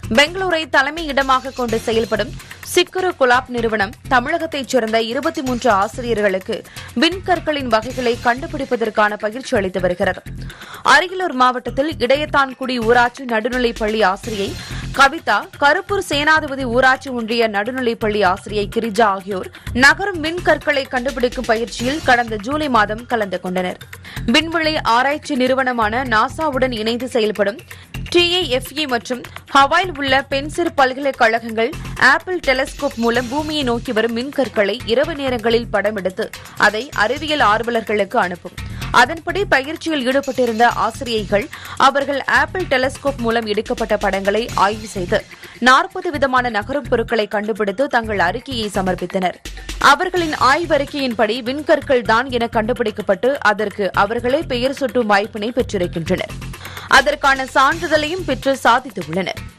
பெங்களூரை தலைமையிடமாக கொண்டு செயல்படும் சிக்குரு குலாப் நிறுவனம் தமிழகத்தைச் சேர்ந்த 23 ஆசிரியர்களுக்கு விண்கற்களின் வகைகளை கண்டுபிடிப்பதற்கான பயிற்சி அளித்து வருகிறது. அரியலூர் மாவட்டத்தில் இடையத்தான்குடி ஊராட்சி நடுநிலைப்பள்ளி ஆசிரியை கவிதா, கருப்பூர் சேனாதிபதி ஊராட்சி ஒன்றிய நடுநிலைப்பள்ளி ஆசிரியை கிரிஜா ஆகியோர் நகரும் விண்கற்களை கண்டுபிடிக்கும் பயிற்சியில் கடந்த ஜூலை மாதம் கலந்து கொண்டனர். விண்வெளி ஆராய்ச்சி நிறுவனமான நாசாவுடன் இணைந்து செயல்படும் TIFE மற்றும் ஹவாயில் உள்ள பென்சிர் பல்கலைக்கழகங்கள் ஆப்பிள் டெலஸ்கோப் மூலம் பூமியை நோக்கி வரும் மின்கற்களை இரவு நேரங்களில் படமெடுத்து அதை அறிவியல் ஆர்வலர்களுக்கு அனுப்பும். அதன்படி பயிற்சியில் ஈடுபட்டிருந்த ஆசிரியைகள் அவர்கள் ஆப்பிள் டெலஸ்கோப் மூலம் எடுக்கப்பட்ட படங்களை ஆய்வு செய்து 40 விதமான நகரும் பொருட்களை கண்டுபிடித்து தங்கள் அறிக்கையை சமர்ப்பித்தனர். அவர்களின் ஆய்வறிக்கையின்படி விண்கற்கள் தான் என கண்டுபிடிக்கப்பட்டு அதற்கு அவர்களே பெயர் சூட்டும் வாய்ப்பினை பெற்றிருக்கின்றனர். அதற்கான சான்றிதழையும் பெற்று சாதித்துள்ளனர்.